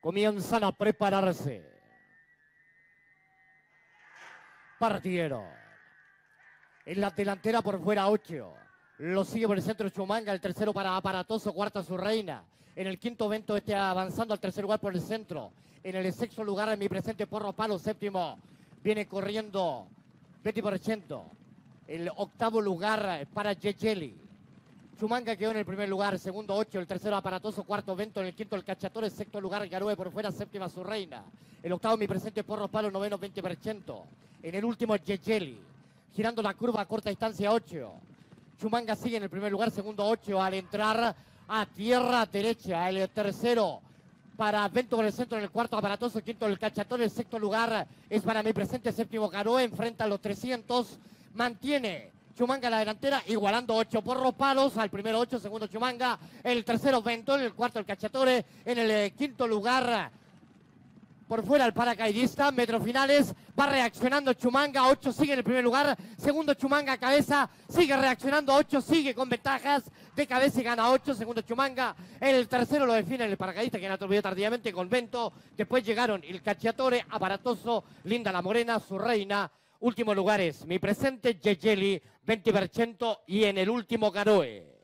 Comienzan a prepararse. Partieron. En la delantera por fuera 8. Lo sigue por el centro Chumanga, el tercero para Aparatoso, cuarta su reina. En el quinto Vento avanzando al tercer lugar por el centro. En el sexto lugar en mi presente Porro Palo, séptimo. Viene corriendo 20%. El octavo lugar para Yeyeli. Chumanga quedó en el primer lugar, segundo 8, el tercero Aparatoso, cuarto Vento, en el quinto el Cachatore, sexto lugar Garoe por fuera, séptima su reina. El octavo mi presente Porro Palo, noveno 20%. En el último Yeyeli. Girando la curva a corta distancia 8. Chumanga sigue en el primer lugar, segundo 8 al entrar a tierra derecha. El tercero para Vento por el centro, en el cuarto Aparatoso, quinto el Cachatón, el sexto lugar es para mi presente séptimo Garoe, enfrenta a los 300, mantiene Chumanga la delantera, igualando 8 Porro Palos, al primero 8, segundo Chumanga, el tercero Vento, en el cuarto el Cachatore, en el quinto lugar por fuera el paracaidista, metros finales, va reaccionando Chumanga, 8 sigue en el primer lugar, segundo Chumanga cabeza, sigue reaccionando, 8 sigue con ventajas de cabeza y gana 8, segundo Chumanga, el tercero lo define el paracaidista que atropelló tardíamente con Vento, después llegaron el Cacciatore, Aparatoso, Linda la Morena, su reina, últimos lugares, mi presente Yeyeli, 20% y en el último Garoe.